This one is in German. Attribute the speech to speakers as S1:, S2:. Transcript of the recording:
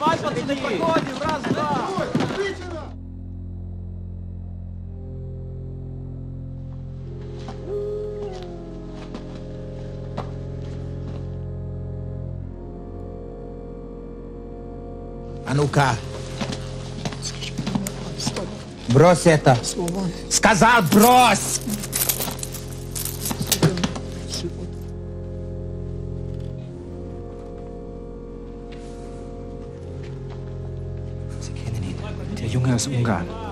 S1: Давай, пацаны, подходим, раз, два.
S2: А ну-ка. Брось это. Сказал, брось!
S3: Sie kennen ihn. Der Junge aus Ungarn.